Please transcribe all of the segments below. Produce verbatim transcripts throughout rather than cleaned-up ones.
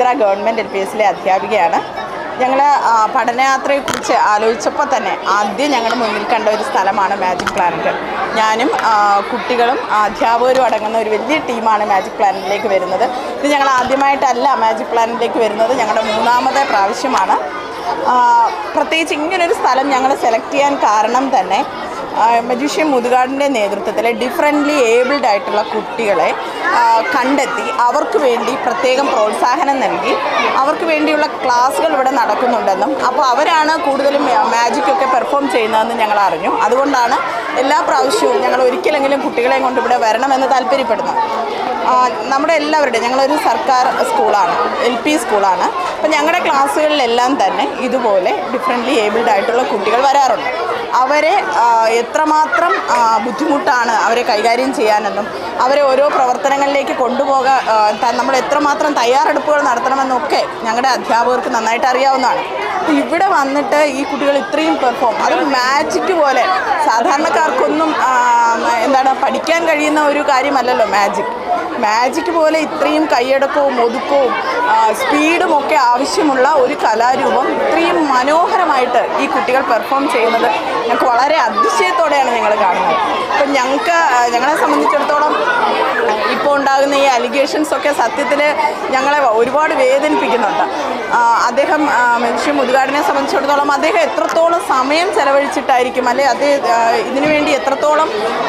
Vadakara government L P എസിലെ അധ്യാപികയാണ്. ഞങ്ങൾ പഠനയാത്രയെക്കുറിച്ച് ആലോചിച്ചപ്പോൾ തന്നെ ആദ്യം ഞങ്ങളുടെ മുന്നിൽ കണ്ട ഒരു സ്ഥലമാണ് മാജിക് പ്ലാനറ്റ്. ഞാനും കുട്ടികളും അധ്യാപകരും അടങ്ങുന്ന ഒരു വലിയ ടീമാണ് മാജിക് പ്ലാനറ്റിലേക്ക് വരുന്നത്. ഇത് ഞങ്ങൾ ആദ്യമായിട്ടല്ല മാജിക് പ്ലാനറ്റിലേക്ക് വരുന്നത്, ഞങ്ങളുടെ മൂന്നാമത്തെ പ്രാവശ്യമാണ്. പ്രത്യേകിച്ച് ഇങ്ങനൊരു സ്ഥലം ഞങ്ങൾ സെലക്ട് ചെയ്യാൻ കാരണം തന്നെ മജീഷ്യൻ മുതുകാടിൻ്റെ നേതൃത്വത്തിൽ ഡിഫറൻ്റ്ലി ഏബിൾഡ് ആയിട്ടുള്ള കുട്ടികളെ കണ്ടെത്തി അവർക്ക് വേണ്ടി പ്രത്യേകം പ്രോത്സാഹനം നൽകി അവർക്ക് വേണ്ടിയുള്ള ക്ലാസ്സുകൾ ഇവിടെ നടക്കുന്നുണ്ടെന്നും അപ്പോൾ അവരാണ് കൂടുതലും മാജിക്കൊക്കെ പെർഫോം ചെയ്യുന്നതെന്ന് ഞങ്ങൾ അറിഞ്ഞു. അതുകൊണ്ടാണ് എല്ലാ പ്രാവശ്യവും ഞങ്ങൾ ഒരിക്കലെങ്കിലും കുട്ടികളെയും കൊണ്ട് ഇവിടെ വരണമെന്ന് താല്പര്യപ്പെടുന്നത്. നമ്മുടെ എല്ലാവരുടെയും ഞങ്ങളൊരു സർക്കാർ സ്കൂളാണ്, എൽ പി സ്കൂളാണ്. അപ്പോൾ ഞങ്ങളുടെ ക്ലാസ്സുകളിലെല്ലാം തന്നെ ഇതുപോലെ ഡിഫറൻ്റ്ലി ഏബിൾഡ് ആയിട്ടുള്ള കുട്ടികൾ വരാറുണ്ട്. അവരെ എത്രമാത്രം ബുദ്ധിമുട്ടാണ് അവരെ കൈകാര്യം ചെയ്യാനെന്നും അവരെ ഓരോ പ്രവർത്തനങ്ങളിലേക്ക് കൊണ്ടുപോകാൻ നമ്മൾ എത്രമാത്രം തയ്യാറെടുപ്പുകൾ നടത്തണമെന്നൊക്കെ ഞങ്ങളുടെ അധ്യാപകർക്ക് നന്നായിട്ട് അറിയാവുന്നതാണ്. അപ്പോൾ ഇവിടെ വന്നിട്ട് ഈ കുട്ടികൾ ഇത്രയും പെർഫോം, അത് മാജിക് പോലെ സാധാരണക്കാർക്കൊന്നും എന്താണ് പഠിക്കാൻ കഴിയുന്ന ഒരു കാര്യമല്ലല്ലോ മാജിക്. മാജിക് പോലെ ഇത്രയും കൈയടക്കവും ഒതുക്കവും സ്പീഡും ഒക്കെ ആവശ്യമുള്ള ഒരു കലാരൂപം ഇത്രയും മനോഹരമായിട്ട് ഈ കുട്ടികൾ പെർഫോം ചെയ്യുന്നത് ഞങ്ങൾക്ക് വളരെ അതിശയത്തോടെയാണ് ഞങ്ങൾ കാണുന്നത്. അപ്പം ഞങ്ങൾക്ക് ഞങ്ങളെ സംബന്ധിച്ചിടത്തോളം ഇപ്പോൾ ഉണ്ടാകുന്ന ഈ അലിഗേഷൻസൊക്കെ സത്യത്തിൽ ഞങ്ങളെ ഒരുപാട് വേദനിപ്പിക്കുന്നുണ്ട്. അദ്ദേഹം മനുഷ്യ മുതുകാടിനെ സംബന്ധിച്ചിടത്തോളം അദ്ദേഹം എത്രത്തോളം സമയം ചെലവഴിച്ചിട്ടായിരിക്കും, അല്ലെ അദ്ദേഹം ഇതിനു വേണ്ടി എത്രത്തോളം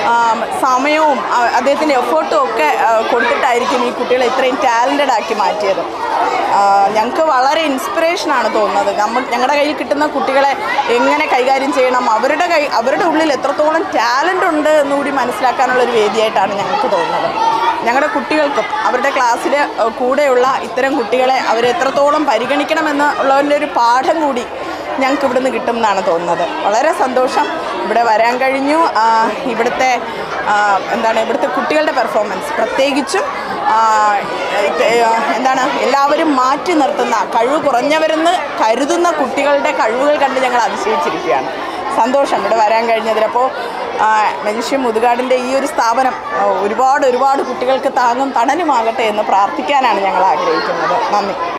സമയവും അദ്ദേഹത്തിൻ്റെ എഫേർട്ടും ഒക്കെ കൊടുത്തിട്ടായിരിക്കും ഈ കുട്ടികളെ ഇത്രയും ടാലൻറ്റഡ് ആക്കി മാറ്റിയത്. ഞങ്ങൾക്ക് വളരെ ഇൻസ്പിറേഷനാണ് തോന്നുന്നത്. നമ്മൾ ഞങ്ങളുടെ കയ്യിൽ കിട്ടുന്ന കുട്ടികളെ എങ്ങനെ കൈകാര്യം ചെയ്യണം, അവരുടെ കൈ അവരുടെ ഉള്ളിൽ എത്രത്തോളം ടാലൻ്റ് ഉണ്ട് എന്നുകൂടി മനസ്സിലാക്കാനുള്ളൊരു വേദിയായിട്ടാണ് ഞങ്ങൾക്ക് തോന്നുന്നത്. ഞങ്ങളുടെ കുട്ടികൾക്കും അവരുടെ ക്ലാസ്സിൽ കൂടെയുള്ള ഇത്തരം കുട്ടികളെ അവരെത്രത്തോളം പരിഗണിക്കണമെന്ന് ഉള്ളതിൻ്റെ ഒരു പാഠം കൂടി ഞങ്ങൾക്ക് ഇവിടുന്ന് കിട്ടും എന്നാണ് തോന്നുന്നത്. വളരെ സന്തോഷം ഇവിടെ വരാൻ കഴിഞ്ഞു. ഇവിടുത്തെ എന്താണ് ഇവിടുത്തെ കുട്ടികളുടെ പെർഫോമൻസ് പ്രത്യേകിച്ചും എന്താണ് എല്ലാവരും മാറ്റി നിർത്തുന്ന കഴിവ് കുറഞ്ഞവരെന്ന് കരുതുന്ന കുട്ടികളുടെ കഴിവുകൾ കണ്ട് ഞങ്ങൾ അതിശയിച്ചിരിക്കുകയാണ്. സന്തോഷം ഇവിടെ വരാൻ കഴിഞ്ഞതിൽ. അപ്പോൾ മനുഷ്യ മുതുകാടിൻ്റെ ഈ ഒരു സ്ഥാപനം ഒരുപാട് ഒരുപാട് കുട്ടികൾക്ക് താങ്ങും തണലുമാകട്ടെ എന്ന് പ്രാർത്ഥിക്കാനാണ് ഞങ്ങൾ ആഗ്രഹിക്കുന്നത്. നന്ദി.